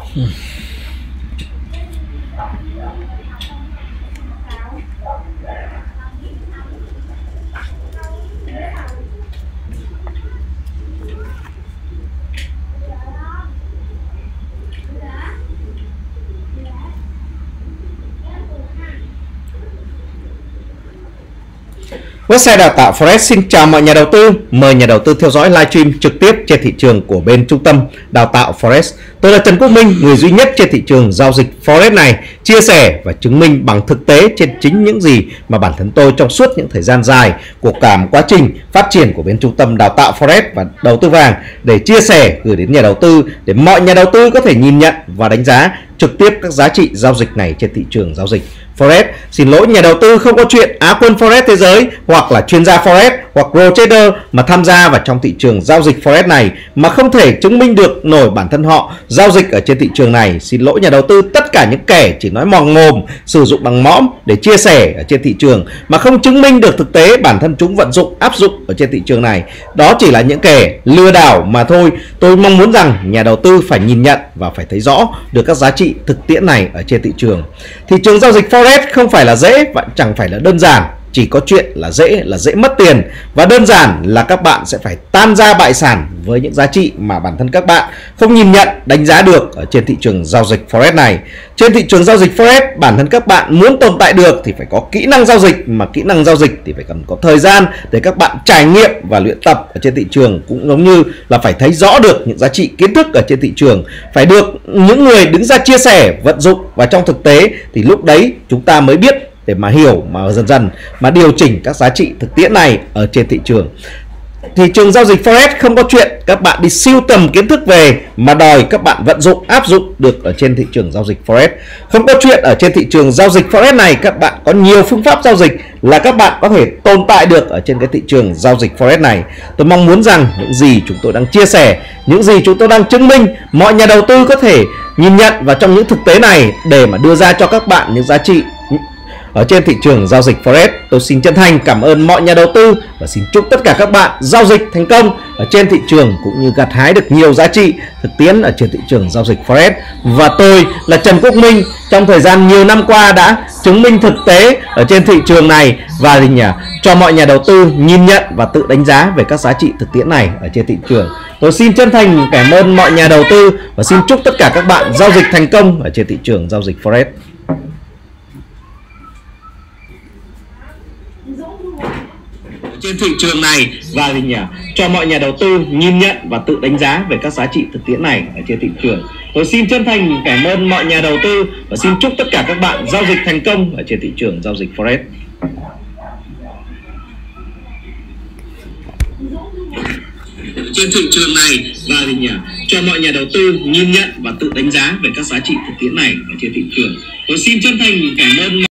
Website đào tạo Forex xin chào mọi nhà đầu tư. Mời nhà đầu tư theo dõi livestream trực tiếp trên thị trường của bên trung tâm đào tạo Forex. Tôi là Trần Quốc Minh, người duy nhất trên thị trường giao dịch Forex này, chia sẻ và chứng minh bằng thực tế trên chính những gì mà bản thân tôi trong suốt những thời gian dài của cả một quá trình phát triển của bên trung tâm đào tạo Forex và đầu tư vàng để chia sẻ gửi đến nhà đầu tư, để mọi nhà đầu tư có thể nhìn nhận và đánh giá trực tiếp các giá trị giao dịch này trên thị trường giao dịch Forex. Xin lỗi nhà đầu tư không có chuyện Á quân Forex thế giới hoặc là chuyên gia Forex hoặc pro trader mà tham gia vào trong thị trường giao dịch Forex này mà không thể chứng minh được nổi bản thân họ giao dịch ở trên thị trường này. Xin lỗi nhà đầu tư, tất cả những kẻ chỉ nói mòn mồm, sử dụng bằng mõm để chia sẻ ở trên thị trường mà không chứng minh được thực tế bản thân chúng vận dụng, áp dụng ở trên thị trường này, đó chỉ là những kẻ lừa đảo mà thôi. Tôi mong muốn rằng nhà đầu tư phải nhìn nhận và phải thấy rõ được các giá trị thực tiễn này ở trên thị trường. Thị trường giao dịch Forex không phải là dễ và chẳng phải là đơn giản. Chỉ có chuyện là dễ mất tiền, và đơn giản là các bạn sẽ phải tan ra bại sản với những giá trị mà bản thân các bạn không nhìn nhận, đánh giá được ở trên thị trường giao dịch Forex này. Trên thị trường giao dịch Forex, bản thân các bạn muốn tồn tại được thì phải có kỹ năng giao dịch, mà kỹ năng giao dịch thì phải cần có thời gian để các bạn trải nghiệm và luyện tập ở trên thị trường, cũng giống như là phải thấy rõ được những giá trị kiến thức ở trên thị trường, phải được những người đứng ra chia sẻ, vận dụng và trong thực tế thì lúc đấy chúng ta mới biết để mà hiểu, mà dần dần mà điều chỉnh các giá trị thực tiễn này ở trên thị trường. Thị trường giao dịch Forex không có chuyện các bạn đi sưu tầm kiến thức về mà đòi các bạn vận dụng, áp dụng được ở trên thị trường giao dịch Forex. Không có chuyện ở trên thị trường giao dịch Forex này các bạn có nhiều phương pháp giao dịch là các bạn có thể tồn tại được ở trên cái thị trường giao dịch Forex này. Tôi mong muốn rằng những gì chúng tôi đang chia sẻ, những gì chúng tôi đang chứng minh, mọi nhà đầu tư có thể nhìn nhận vào trong những thực tế này để mà đưa ra cho các bạn những giá trị ở trên thị trường giao dịch Forex. Tôi xin chân thành cảm ơn mọi nhà đầu tư và xin chúc tất cả các bạn giao dịch thành công ở trên thị trường, cũng như gặt hái được nhiều giá trị thực tiễn ở trên thị trường giao dịch Forex. Và tôi là Trần Quốc Minh, trong thời gian nhiều năm qua đã chứng minh thực tế ở trên thị trường này và cho mọi nhà đầu tư nhìn nhận và tự đánh giá về các giá trị thực tiễn này ở trên thị trường. Tôi xin chân thành cảm ơn mọi nhà đầu tư và xin chúc tất cả các bạn giao dịch thành công ở trên thị trường giao dịch Forex. Trên thị trường này và cho mọi nhà đầu tư nhìn nhận và tự đánh giá về các giá trị thực tiễn này ở trên thị trường. Tôi xin chân thành cảm ơn mọi nhà đầu tư và xin chúc tất cả các bạn giao dịch thành công ở trên thị trường giao dịch Forex. Trên thị trường này và cho mọi nhà đầu tư nhìn nhận và tự đánh giá về các giá trị thực tiễn này ở trên thị trường. Tôi xin chân thành cảm ơn